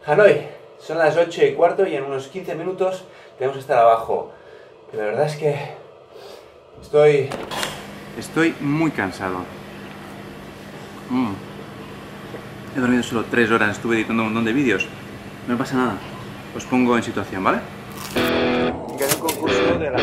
Hanoi, son las 8:15 y en unos 15 minutos tenemos que estar abajo. Pero la verdad es que estoy muy cansado. He dormido solo 3 horas, estuve editando un montón de vídeos. No me pasa nada. Os pongo en situación, ¿vale? Gané un concurso de la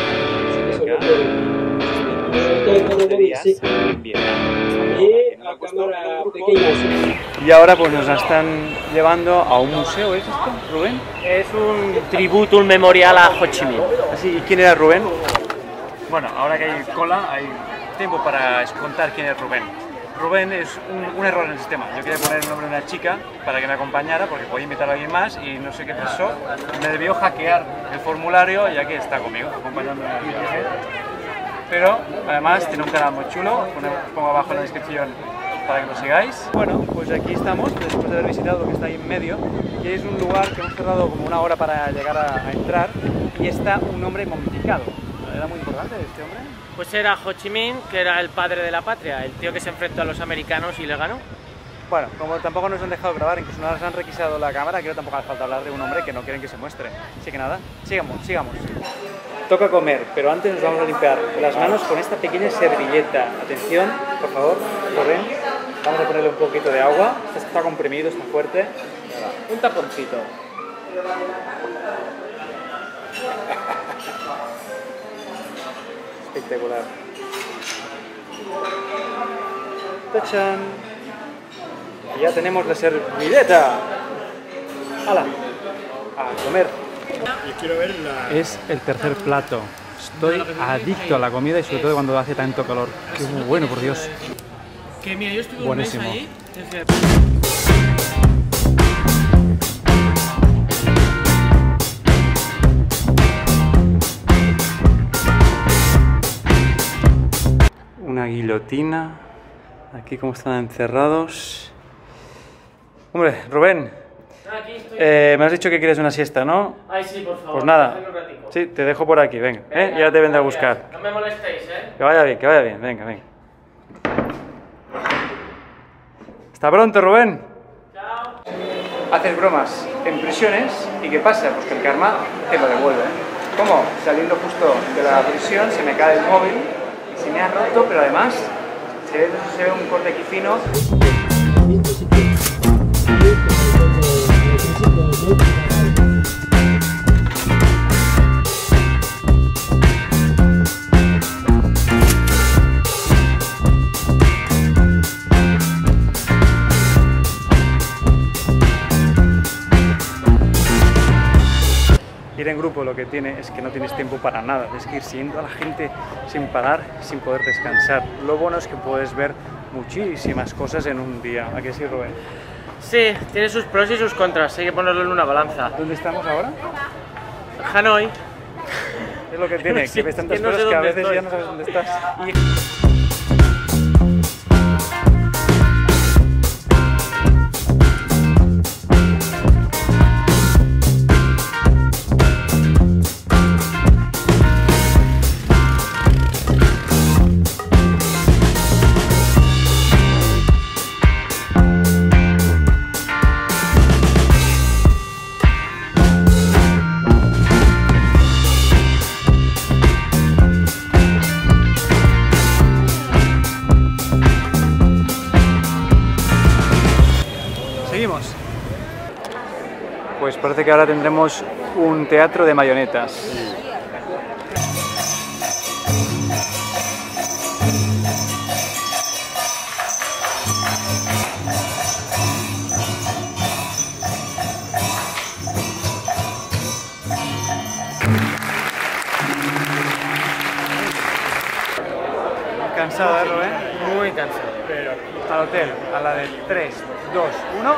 y ahora pues nos están llevando a un museo, ¿es esto, Rubén? Es un tributo, un memorial a Ho Chi Minh. ¿Así? ¿Y quién era Rubén? Bueno, ahora que hay cola, hay tiempo para contar quién es Rubén. Rubén es un error en el sistema. Yo quería poner el nombre de una chica para que me acompañara, porque podía invitar a alguien más y no sé qué pasó. Me debió hackear el formulario, ya que está conmigo, acompañándome en el viaje. Pero además tiene un canal muy chulo, pongo abajo en la descripción para que lo sigáis. Bueno, pues aquí estamos, después de haber visitado lo que está ahí en medio, y es un lugar que hemos tardado como una hora para llegar a entrar, y está un hombre momificado. ¿Era muy importante este hombre? Pues era Ho Chi Minh, que era el padre de la patria, el tío que se enfrentó a los americanos y le ganó. Bueno, como tampoco nos han dejado grabar, incluso nos han requisado la cámara, creo que tampoco hace falta hablar de un hombre que no quieren que se muestre. Así que nada, sigamos. Toca comer, pero antes nos vamos a limpiar las manos con esta pequeña servilleta. Atención, por favor, Rubén. Vamos a ponerle un poquito de agua. Está comprimido, está fuerte. Un taponcito. Espectacular. ¡Tachán! Y ya tenemos la servilleta. ¡Hala! A comer. Es el tercer plato. Estoy adicto a la comida y sobre todo cuando hace tanto calor. Qué bueno, por Dios. Que mira, yo estuve Buenísimo. un mes allí. Una guillotina. Aquí como están encerrados. Hombre, Rubén, Aquí estoy. me has dicho que quieres una siesta, ¿no? Ay, sí, por favor. Pues nada. déjame un ratico. Sí, te dejo por aquí, venga. Venga, Ya te vendré a gracias. buscar. No me molestéis, Que vaya bien, venga. Hasta pronto, Rubén. Chao. Haces bromas en prisiones y ¿qué pasa? Pues que el karma te lo devuelve. ¿Cómo? Saliendo justo de la prisión se me cae el móvil y se me ha roto, pero además se ve un corte aquí fino. Ir en grupo lo que tiene es que no tienes tiempo para nada, es que ir siguiendo a la gente sin parar, sin poder descansar. Lo bueno es que puedes ver muchísimas cosas en un día. ¿A qué sí, Rubén? Sí, tiene sus pros y sus contras, hay que ponerlo en una balanza. ¿Dónde estamos ahora? Hanoi. Es lo que tiene, Sí, que ves es tantas que no sé cosas que a dónde veces estoy. ya no sabes dónde estás. Seguimos. Pues parece que ahora tendremos un teatro de marionetas. Cansado, ¿eh, Rubén? Muy cansado. Al hotel, a la de 3, 2, 1.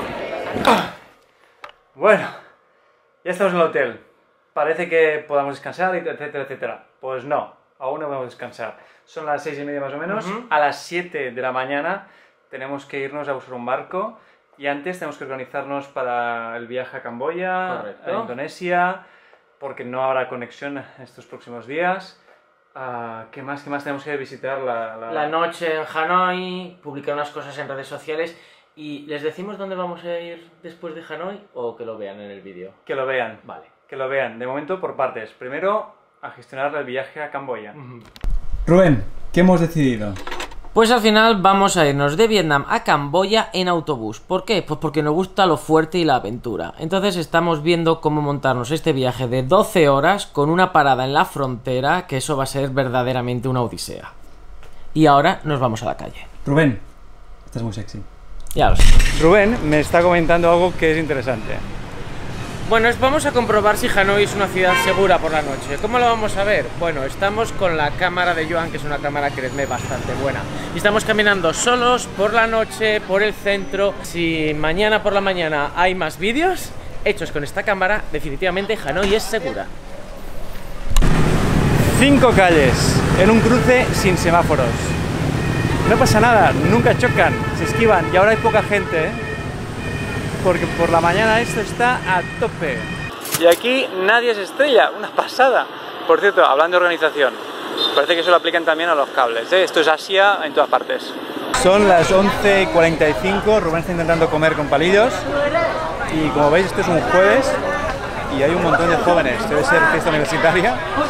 Bueno, ya estamos en el hotel. Parece que podamos descansar, etcétera. Pues no, aún no podemos descansar. Son las 6:30 más o menos. A las 7 de la mañana tenemos que irnos a buscar un barco. Y antes tenemos que organizarnos para el viaje a Camboya, Correcto. a Indonesia, porque no habrá conexión estos próximos días. ¿Qué más tenemos que visitar? La noche en Hanoi, publicar unas cosas en redes sociales ¿Y les decimos dónde vamos a ir después de Hanoi o que lo vean en el vídeo? Que lo vean. Vale. Que lo vean. De momento por partes. Primero, a gestionar el viaje a Camboya. Rubén, ¿qué hemos decidido? Pues al final vamos a irnos de Vietnam a Camboya en autobús. ¿Por qué? Pues porque nos gusta lo fuerte y la aventura. Entonces estamos viendo cómo montarnos este viaje de 12 horas con una parada en la frontera, que eso va a ser verdaderamente una odisea. Y ahora nos vamos a la calle. Rubén, estás muy sexy. Ya lo sé. Rubén me está comentando algo que es interesante. Bueno, vamos a comprobar si Hanoi es una ciudad segura por la noche. ¿Cómo lo vamos a ver? Bueno, estamos con la cámara de Joan, que es una cámara, créedme, bastante buena. Y estamos caminando solos por la noche, por el centro. Si mañana por la mañana hay más vídeos hechos con esta cámara, definitivamente Hanoi es segura. 5 calles en un cruce sin semáforos. No pasa nada, nunca chocan, se esquivan y ahora hay poca gente, ¿eh? Porque por la mañana esto está a tope. Y aquí nadie se estrella, una pasada. Por cierto, hablando de organización, parece que eso lo aplican también a los cables, ¿eh? Esto es Asia en todas partes. Son las 11:45, Rubén está intentando comer con palillos. Y como veis, esto es un jueves y hay un montón de jóvenes, debe ser fiesta universitaria.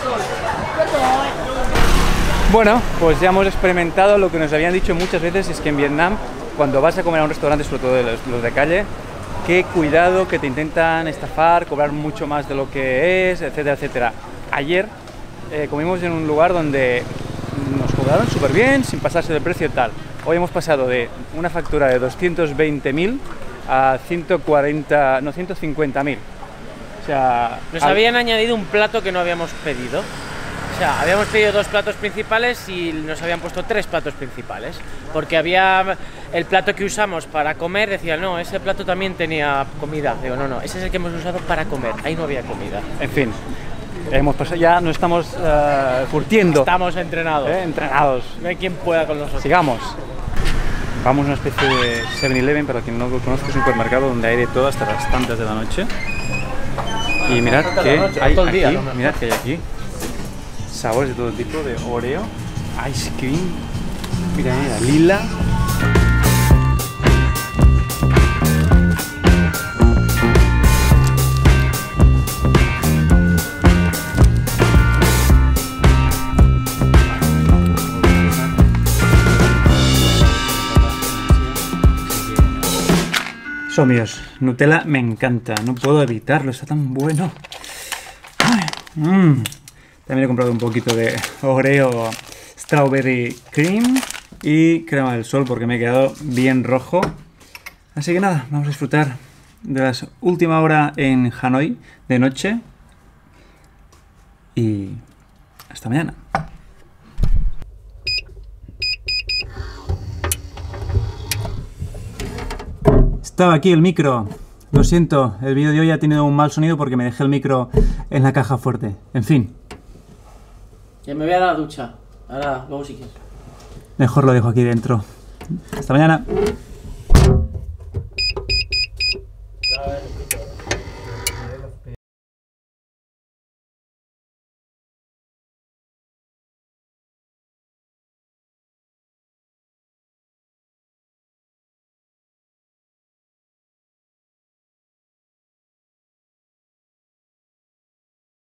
Bueno, pues ya hemos experimentado lo que nos habían dicho muchas veces, es que en Vietnam, cuando vas a comer a un restaurante, sobre todo los de calle, que cuidado, que te intentan estafar, cobrar mucho más de lo que es, etcétera, etcétera. Ayer comimos en un lugar donde nos cobraron súper bien, sin pasarse del precio y tal. Hoy hemos pasado de una factura de 220.000 a 150.000. O sea, Nos habían añadido un plato que no habíamos pedido. O sea, habíamos pedido 2 platos principales y nos habían puesto 3 platos principales. Porque había el plato que usamos para comer, decía, no, ese plato también tenía comida. Digo, no, ese es el que hemos usado para comer, ahí no había comida. En fin, hemos pasado, ya nos estamos curtiendo. Estamos entrenados. Entrenados. No hay quien pueda con nosotros. Sigamos. Vamos a una especie de 7-Eleven, para quien no lo conozca, es un supermercado donde hay de todo hasta las tantas de la noche. Y mirad que hay aquí, mirad que hay aquí sabores de todo tipo, de Oreo, ice cream, mira, lila. Son míos. Nutella me encanta, no puedo evitarlo, está tan bueno. También he comprado un poquito de Oreo Strawberry Cream y crema del sol porque me he quedado bien rojo. Así que nada, vamos a disfrutar de la última hora en Hanoi de noche y hasta mañana. Estaba aquí el micro. Lo siento, el vídeo de hoy ha tenido un mal sonido porque me dejé el micro en la caja fuerte. En fin. Ya me voy a la ducha. Ahora, luego si quieres. Mejor lo dejo aquí dentro. Hasta mañana.